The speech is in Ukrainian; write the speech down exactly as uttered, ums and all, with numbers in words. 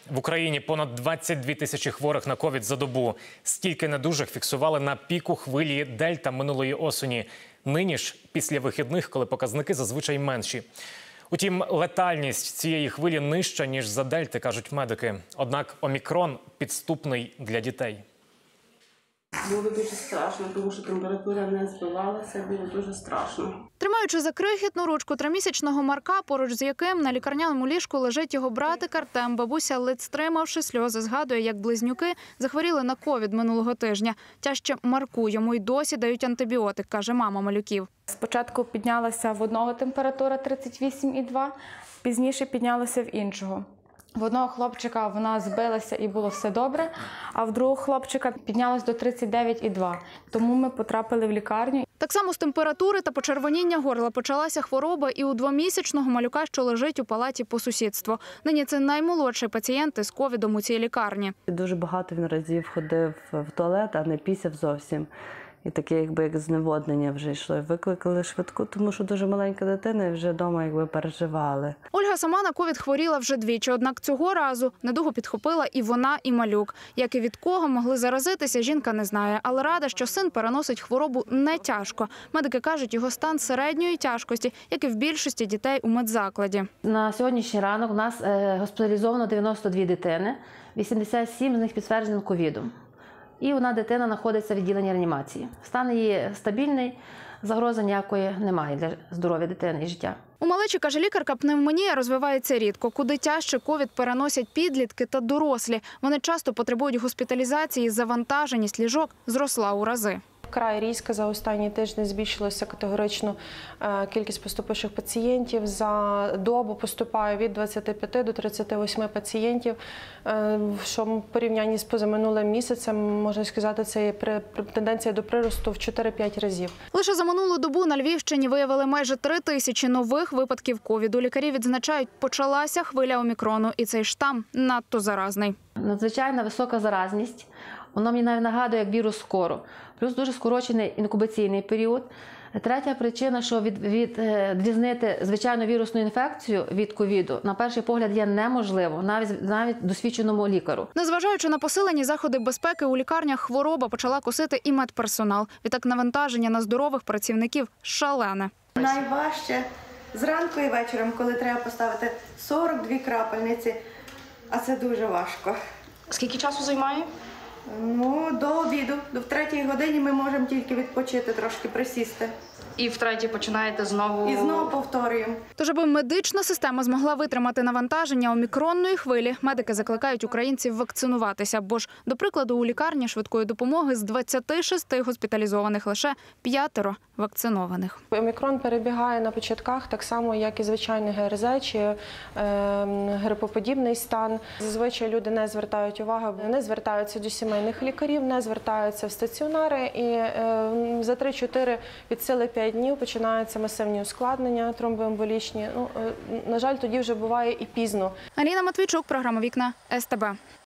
В Україні понад двадцять дві тисячі хворих на ковід за добу. Стільки недужих фіксували на піку хвилі Дельта минулої осені. Нині ж, після вихідних, коли показники зазвичай менші. Утім, летальність цієї хвилі нижча, ніж за Дельти, кажуть медики. Однак омікрон підступний для дітей. Було дуже страшно, тому що температура не збивалася, було дуже страшно. Тримаючи за крихітну ручку тримісячного Марка, поруч з яким на лікарняному ліжку лежить його братик Артем, бабуся, ледь стримавши сльози, згадує, як близнюки захворіли на ковід минулого тижня. Тяжче Марку, йому й досі дають антибіотик, каже мама малюків. Спочатку піднялася в одного температура тридцять вісім і два, пізніше піднялася в іншого. В одного хлопчика вона збилася і було все добре, а в другого хлопчика піднялась до тридцять дев'ять і два. Тому ми потрапили в лікарню. Так само з температури та почервоніння горла почалася хвороба і у двомісячного малюка, що лежить у палаті по сусідству. Нині це наймолодший пацієнт із ковідом у цій лікарні. Дуже багато він разів ходив в туалет, а не пісяв зовсім. І таке, якби, як зневоднення вже йшло. Викликали швидку, тому що дуже маленька дитина і вже вдома якби переживали. Ольга сама на ковід хворіла вже двічі, однак цього разу недугу підхопила і вона, і малюк. Як і від кого могли заразитися, жінка не знає, але рада, що син переносить хворобу не тяжко. Медики кажуть, його стан середньої тяжкості, як і в більшості дітей у медзакладі. На сьогоднішній ранок у нас госпіталізовано дев'яносто дві дитини, вісімдесят сім з них підтверджено ковідом. І одна дитина знаходиться в відділенні реанімації. Стан її стабільний, загрози ніякої немає для здоров'я дитини і життя. У малечі, каже лікарка, пневмонія розвивається рідко. Куди тяжче ковід переносять підлітки та дорослі. Вони часто потребують госпіталізації, завантаженість ліжок зросла у рази. Вкрай різко за останні тижні збільшилася категорично кількість поступаючих пацієнтів. За добу поступає від двадцяти п'яти до тридцяти восьми пацієнтів, що в порівнянні з позаминулим місяцем, можна сказати, це є тенденція до приросту в чотири-п'ять разів. Лише за минулу добу на Львівщині виявили майже три тисячі нових випадків ковіду. Лікарі відзначають, почалася хвиля омікрону, і цей штам надто заразний. Надзвичайно висока заразність. Воно мені навіть нагадує, як вірус кору. Плюс дуже скорочений інкубаційний період. Третя причина, що від, від, відрізнити звичайну вірусну інфекцію від ковіду, на перший погляд, є неможливо, навіть, навіть досвідченому лікару. Незважаючи на посилені заходи безпеки, у лікарнях хвороба почала косити і медперсонал. Відтак навантаження на здорових працівників шалене. Найважче зранку і вечором, коли треба поставити сорок дві крапельниці, а це дуже важко. Скільки часу займає? Ну, до обіду. До третій годині ми можемо тільки відпочити, трошки присісти. І втретє починаєте знову? І знову повторюємо. Тож, аби медична система змогла витримати навантаження омікронної хвилі, медики закликають українців вакцинуватися. Бо ж, до прикладу, у лікарні швидкої допомоги з двадцяти шести госпіталізованих лише п'ятеро вакцинованих. Омікрон перебігає на початках так само, як і звичайний ГРЗ чи е, грипоподібний стан. Зазвичай люди не звертають увагу, не звертаються до сімейних лікарів, не звертаються в стаціонари і е, за три-чотири від сили п'ять днів починаються масивні ускладнення тромбоемболічні. Ну, на жаль, тоді вже буває і пізно. Аліна Матвійчук, програма «Вікна», ес те бе.